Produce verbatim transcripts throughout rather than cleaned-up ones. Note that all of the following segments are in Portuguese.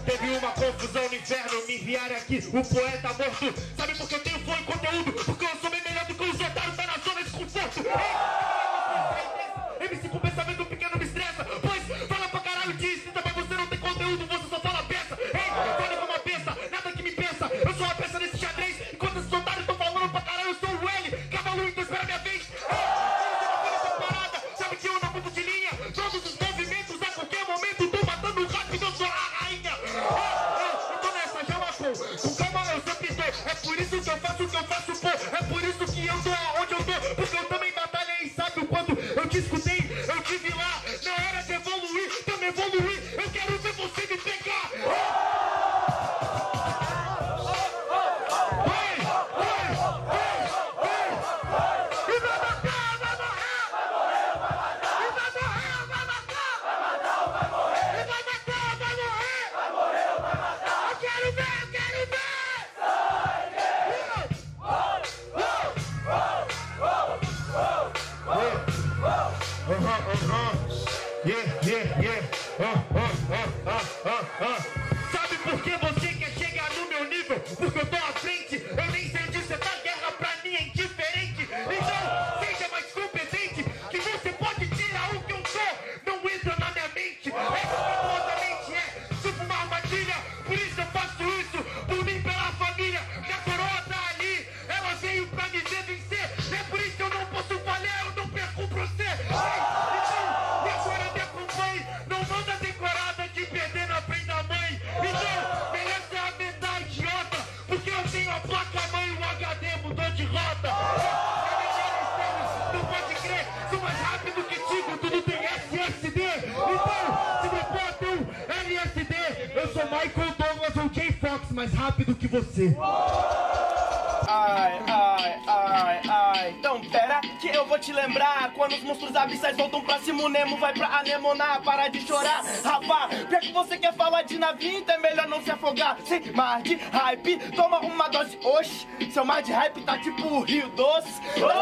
Teve uma confusão no inferno, me enviaram aqui, o poeta morto. Sabe por que eu tenho flow e conteúdo? Porque eu sou bem melhor do que os otários, tá na zona de conforto. M C com pensamento pequeno me estressa, pois fala pra caralho de incita, mas você não tem conteúdo, você só fala peça. Ei, fala como uma peça, nada que me pensa. Eu sou uma peça nesse xadrez, enquanto esses otários estão falando pra caralho, eu sou o L. Cavalo, então espera minha vez. Sabe que eu não mudo de linha, todos os movimentos a qualquer momento tô matando rápido, eu sou a rainha. Eu tô nessa, já lacou, com calma eu sempre tô. É por isso que eu faço o que eu faço, pô. É por isso que eu tô aonde eu tô, porque eu também batalhei, sabe o quanto eu te escutei, eu tive lá. Na hora de evoluir, também evoluir, eu quero ver você me pegar. Yeah, yeah, yeah. Oh, oh, oh, oh, oh, oh. Sabe por que você quer chegar no meu nível? Porque eu tô à frente. Eu nem sei onde você tá, guerra pra mim é indiferente. Então, seja mais competente, que você pode tirar o que eu sou. Não entra na minha mente. Essa mente é tipo uma armadilha. Por isso eu faço isso, por mim, pela família. Minha coroa tá ali, ela veio pra me ver vencer. É por isso que eu não posso falhar, eu não perco pra você. Não manda decorada de perder na frente da mãe. Então, melhor ser a metade idiota, porque eu tenho a placa-mãe e o H D mudou de rota. Não pode crer, sou mais rápido que Tigo, tudo tem S S D. Então, se me bota um L S D, eu sou Michael Douglas ou Jay Fox, mais rápido que você. Ai, ai, ai, ai. Então pera que eu vou te lembrar. Quando os monstros abissais voltam pra cima, o Nemo vai pra anemonar. Para de chorar, rapá. Pior que você quer falar de navio, então é melhor não se afogar. Sem mar de hype, toma uma dose. Oxi, seu mar de hype tá tipo o Rio Doce.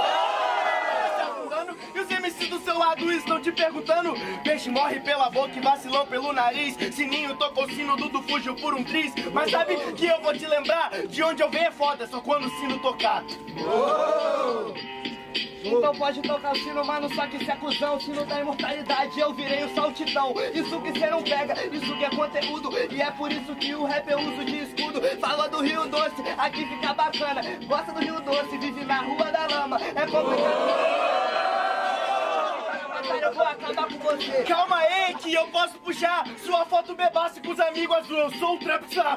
E os M C do seu lado estão te perguntando. Peixe morre pela boca e vacilou pelo nariz. Sininho tocou o sino, Dudu fugiu por um triz. Mas sabe que eu vou te lembrar, de onde eu venho é foda, só quando o sino tocar. Oh! Então pode tocar o sino, mano, só que se é cuzão, o sino da imortalidade, eu virei o saltitão. Isso que cê não pega, isso que é conteúdo. E é por isso que o rap eu uso de escudo. Fala do Rio Doce, aqui fica bacana. Gosta do Rio Doce, vive na Rua da Lama. É complicado. Eu vou acabar com você. Calma aí que eu posso puxar sua foto bebace com os amigos azul. Eu sou o Trapstar.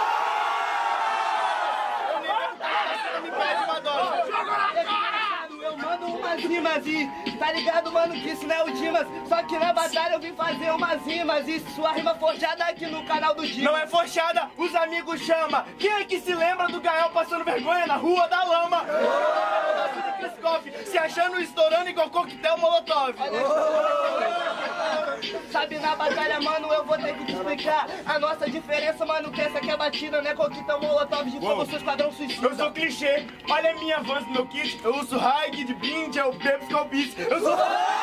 Eu nem você me pede uma dose. Eu mando umas rimas e tá ligado, mano, que isso não é o Dimas. Só que na batalha eu vim fazer umas rimas. E sua rima forjada aqui no canal do Dimas. Não é forjada, os amigos chama. Quem é que se lembra do Gael passando vergonha na Rua da Lama? Se achando estourando igual coquetel molotov. Sabe, na batalha, mano, eu vou ter que te explicar a nossa diferença, mano, que essa aqui é batida, né? Coquetel molotov de fogo, seu esquadrão suicida. Eu sou clichê, olha a minha Vans no meu kit. Eu uso high de blind, eu bebo Skullbeats. Eu sou...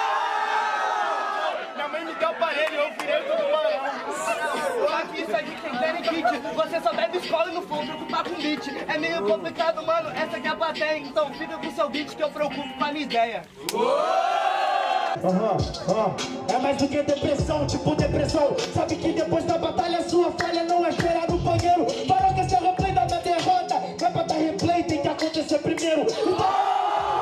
Minha mãe me deu o aparelho, eu virei todo tubarão. Só que isso aqui tem Danny Kit. Você só bebe escola e não for preocupar com beat. É meio complicado, mano, essa aqui é a plateia. Então fica com seu beat que eu preocupo com a minha ideia. Aham, aham. É mais do que depressão, tipo depressão. Sabe que depois da batalha sua falha não é esperar no banheiro. Para que esse é o replay da minha derrota. É pra dar replay, tem que acontecer primeiro. Então...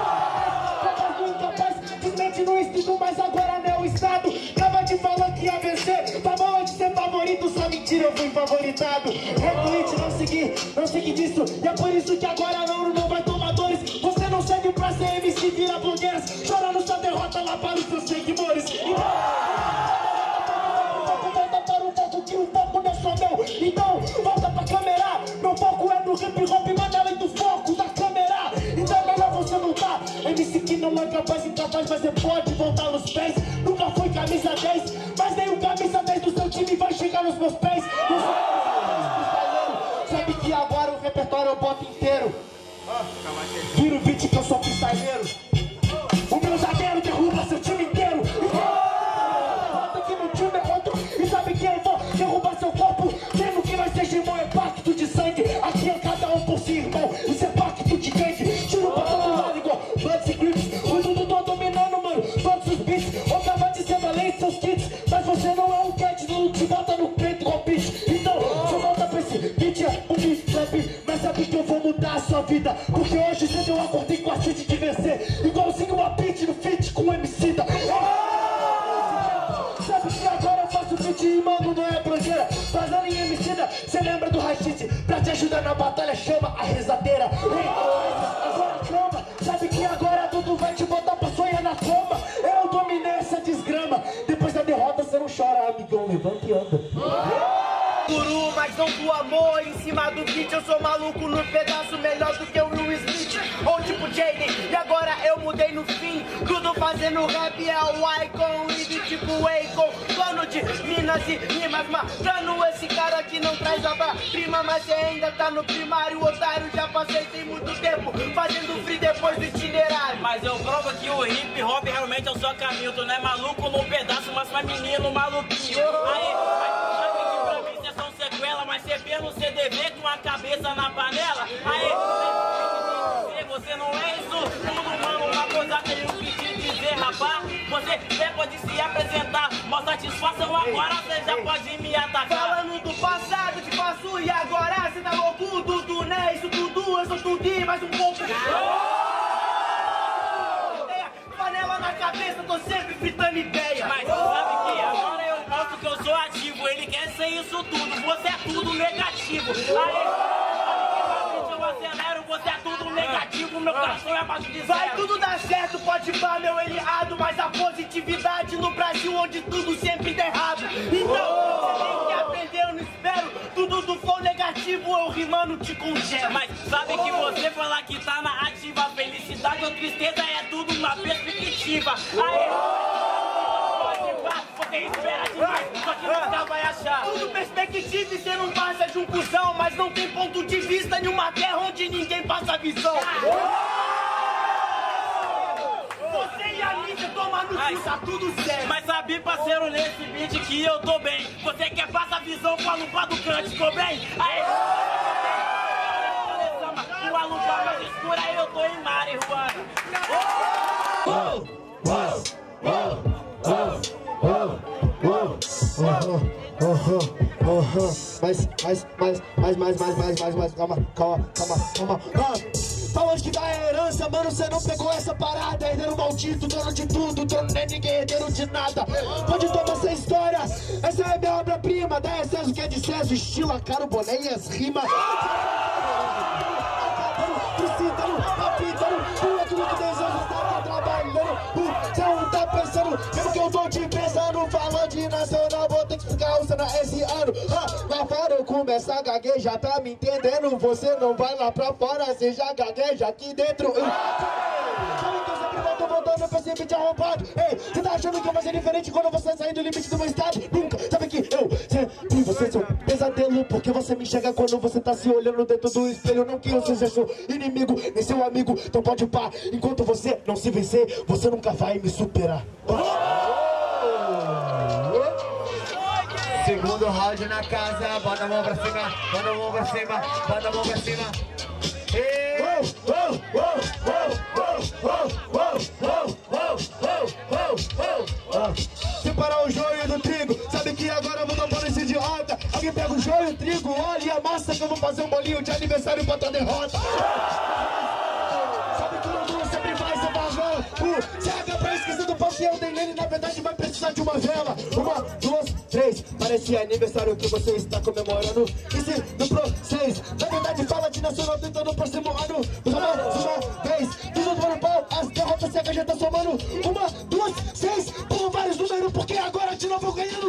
Desmente no instinto, mas agora não é o estado. Tava te falando que ia vencer, tava onde ser favorito, só mentira, eu fui favoritado. Retweet, não segui, não segui disso. E é por isso que agora não, não vai tomar dores. Você não serve pra ser M C, vira blogueiras. Chorando sua derrota lá para os seus seguidores. Então, volta para o foco, que o foco não é só meu. Então, volta pra câmera. Meu foco é no hip hop, manda além do foco da câmera. Então é melhor você lutar. M C que não é capaz, incapaz, mas você pode voltar nos pés. Nunca foi camisa dez, mas nem o camisa dez do seu time vai chegar nos meus pés. Sabe que agora o repertório eu boto inteiro. Vira o beat que eu sou freestyleiro. O meu zagueiro derruba seu time inteiro. Derrota que no time é outro. E sabe que eu vou derrubar seu corpo. mudar a sua vida, porque hoje cedo eu acordei com a sede de vencer, igualzinho uma beat no feat com o M C da. Sabe que agora eu faço feat e mando, não é brojeira, fazendo em M C da. Cê lembra do Rachid? Pra te ajudar na batalha chama a rezadeira. Agora calma, sabe que agora tudo vai te botar pra sonhar na cama. Eu dominei essa desgrama, depois da derrota cê não chora, amigão, levanta e anda. Guru, mas não do amor, em cima do beat eu sou maluco no pedaço, melhor do que o Will Smith ou tipo Jaden, e agora eu mudei no fim, tudo fazendo rap é o Icon, e do tipo Akon, dono de Minas e rimas, matando esse cara que não traz obra-prima, mas você ainda tá no primário, otário, já passei tem muito tempo, fazendo free depois do itinerário. Mas eu provo que o hip hop realmente é o seu caminho, tu não é maluco no pedaço, mas é menino maluquinho. Aí, mas sabe que pra mim cê são sequela, mas cê vê no C D V com a cabeça na panela. Aí, você não é isso tudo, mano, uma coisa que eu quis te dizer, rapaz. Você até pode se apresentar, mas satisfação agora cê já pode me atacar. Falando do passado, te passo e agora cê tá louco, tudo, né? Isso tudo, eu sou tudo e mais um pouco. Panela na cabeça, tô sempre fritando ideia. Mas sabe que agora eu mostro que eu sou ativo. Ele quer ser isso tudo, você é tudo negativo. Aí, eu acelero, você é tudo negativo. Meu coração é abaixo de zero. Vai tudo dar certo, pode pá, meu eliado. Mas a positividade no Brasil onde tudo sempre dá errado. Então, você tem que aprender, eu não espero. Tudo do flow negativo, eu rimando te congelo. Mas sabe que você falar que tá na ativa, felicidade ou tristeza é tudo uma perspectiva. Aí, pode pá, você espera demais, só que nunca vai achar. Tudo perspectiva e cê não passa de um cuzão, mas não tem ponto de vista em uma terra onde ninguém passa visão. Você e a mídia tomar no cu, tá tudo certo. Mas sabe, parceiro, nesse beat que eu tô bem. Você quer passar visão com a lupa do cante, ficou bem? Aí, com a lupa mais escura eu tô em marihuana. Uou, uou, uou, uou, uou, uou, uou. Mas, mas, mas, mas, mas, mas, mais, mais, mais, calma, calma, calma, calma. Ah, pra onde que vai a herança, mano? Cê não pegou essa parada. Herdeiro maldito, dono de tudo, dono nem ninguém, herdeiro de nada. Onde toma essa história? Essa é minha obra-prima. Dá excesso que é de César, estilo, a cara, o boné e as rimas. Tá pensando, mesmo que eu tô te pensando, falando de nacional, vou ter que ficar usando esse ano. Ah, lá fora eu começo a gaguejar, tá me entendendo? Você não vai lá pra fora, você já gagueja aqui dentro. Sabe que eu sempre volto voltando pra esse beat arrombado. Ei, você tá achando que eu vou ser diferente quando você sair do limite do meu estado? Nunca, sabe que eu sempre você sou um pesadelo, porque você me enxerga quando você tá se olhando dentro do espelho. Não que eu seja seu inimigo, nem seu amigo, então pode pá. Enquanto você não se vencer, você nunca vai me superar. Segundo round na casa, bota a mão pra cima, bota a mão pra cima, bota a mão pra cima. Separar o joio do trigo, sabe que agora eu vou dar para esse idiota. Alguém pega o joio, o trigo, óleo e a massa que eu vou fazer um bolinho de aniversário pra tua derrota. Sabe que o mundo sempre vai ser barrão. O C H pra esquecer do pão que eu dei nele, na verdade vai precisar de uma vela. Uma, duas, três, parece aniversário que você está comemorando. E se no processo, na verdade fala de nacional tentando o próximo ano. Uma vez, tudo do pau, as derrotas C H já tá somando. Uma, duas, seis, por vários números, porque agora de novo eu ganhando.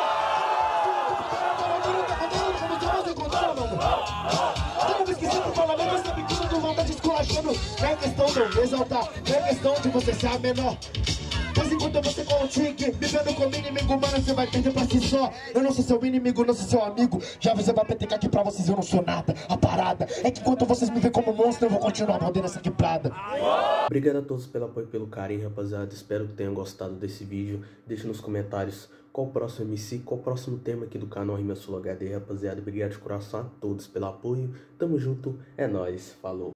Não é questão de eu exaltar, não é questão de você ser a menor. Mas enquanto você com o trick, vivendo com o inimigo, mano, você vai perder pra si só. Eu não sou seu inimigo, não sou seu amigo. Já avisei pra P T K aqui pra vocês, eu não sou nada. A parada é que enquanto vocês me veem como monstro, eu vou continuar mordendo essa quebrada. Obrigado a todos pelo apoio e pelo carinho, rapaziada. Espero que tenham gostado desse vídeo. Deixe nos comentários qual o próximo M C, qual o próximo tema aqui do canal Rima Sul H D, rapaziada. Obrigado de coração a todos pelo apoio. Tamo junto, é nóis, falou.